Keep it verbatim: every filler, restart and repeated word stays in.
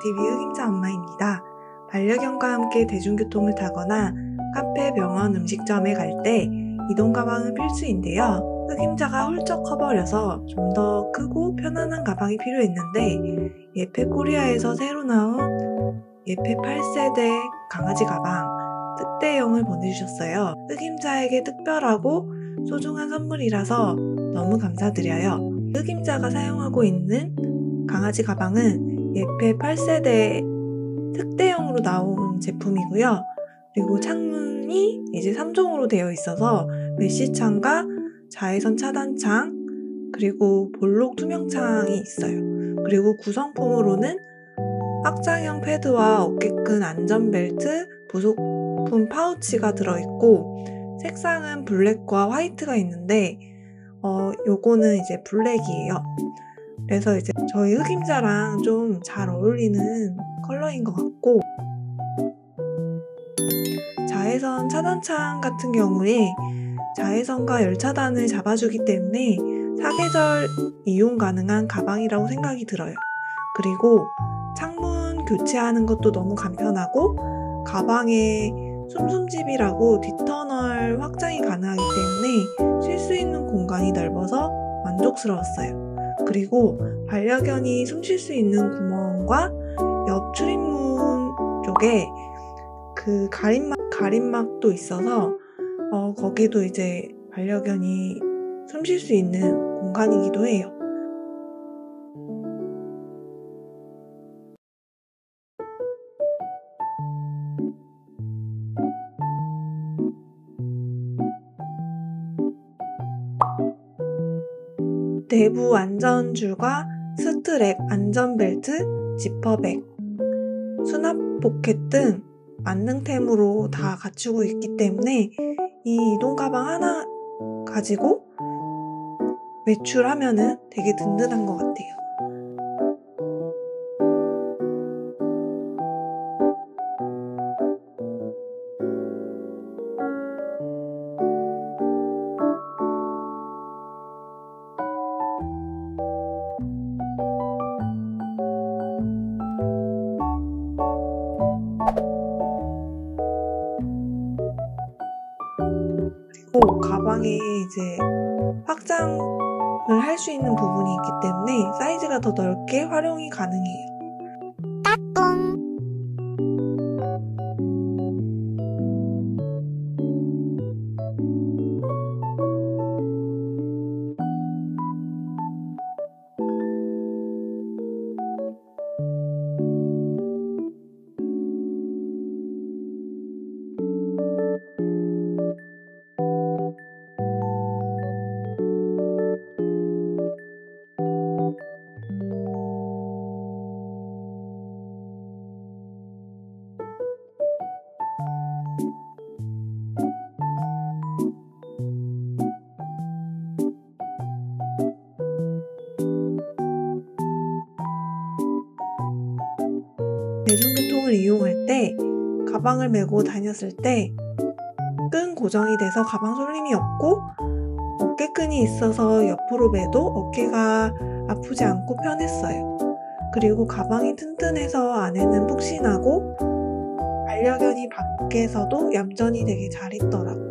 티비 흑임자 엄마입니다. 반려견과 함께 대중교통을 타거나 카페, 병원, 음식점에 갈 때 이동 가방은 필수인데요. 흑임자가 훌쩍 커버려서 좀 더 크고 편안한 가방이 필요했는데 예페 코리아에서 새로 나온 예페 팔 세대 강아지 가방 특대용을 보내주셨어요. 흑임자에게 특별하고 소중한 선물이라서 너무 감사드려요. 흑임자가 사용하고 있는 강아지 가방은 예페 팔 세대 특대용으로 나온 제품이고요. 그리고 창문이 이제 삼 종으로 되어 있어서 메쉬창과 자외선 차단창, 그리고 볼록 투명창이 있어요. 그리고 구성품으로는 확장형 패드와 어깨끈 안전벨트, 부속품 파우치가 들어있고, 색상은 블랙과 화이트가 있는데 어, 요거는 이제 블랙이에요. 그래서 이제 저희 흑임자랑 좀 잘 어울리는 컬러인 것 같고, 자외선 차단창 같은 경우에 자외선과 열 차단을 잡아주기 때문에 사계절 이용 가능한 가방이라고 생각이 들어요. 그리고 창문 교체하는 것도 너무 간편하고 가방에 숨숨집이라고 뒷터널 확장이 가능하기 때문에 쉴 수 있는 공간이 넓어서 만족스러웠어요. 그리고 반려견이 숨 쉴 수 있는 구멍과 옆 출입문 쪽에 그 가림막, 가림막도 있어서 어, 거기도 이제 반려견이 숨 쉴 수 있는 공간이기도 해요. 내부 안전줄과 스트랩, 안전벨트, 지퍼백, 수납 포켓 등 만능템으로 다 갖추고 있기 때문에 이 이동 가방 하나 가지고 외출하면은 되게 든든한 것 같아요. 그리고 가방에 이제 확장을 할 수 있는 부분이 있기 때문에 사이즈가 더 넓게 활용이 가능해요. 따뚱! 대중교통을 이용할 때 가방을 메고 다녔을 때 끈 고정이 돼서 가방 솔림이 없고 어깨끈이 있어서 옆으로 매도 어깨가 아프지 않고 편했어요. 그리고 가방이 튼튼해서 안에는 푹신하고 반려견이 밖에서도 얌전히 되게 잘 있더라고요.